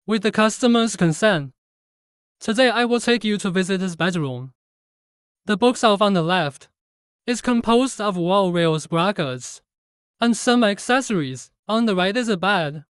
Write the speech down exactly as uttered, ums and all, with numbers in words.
with the customer's consent. Today I will take you to visit his bedroom. The bookshelf on the left is composed of wall rails brackets and some accessories. On the right is a bed,